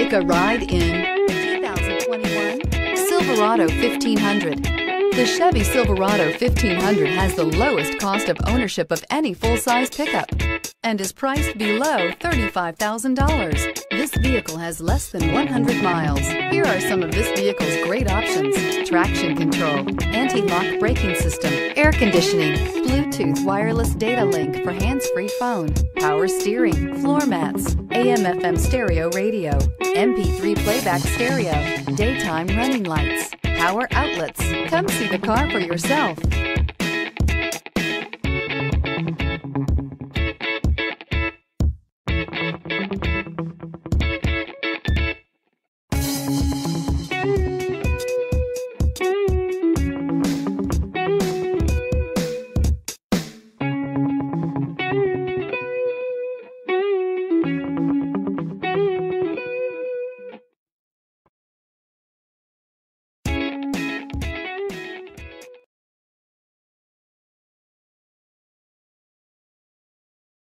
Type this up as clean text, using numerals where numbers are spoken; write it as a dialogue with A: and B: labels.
A: Take a ride in the 2021 Silverado 1500. The Chevy Silverado 1500 has the lowest cost of ownership of any full-size pickup and is priced below $35,000. This vehicle has less than 100 miles. Here are some of this vehicle's great options: traction control, anti-lock braking system, air conditioning, Bluetooth wireless data link for hands-free phone, power steering, floor mats, AM/FM stereo radio, MP3 playback stereo, daytime running lights, power outlets. Come see the car for yourself.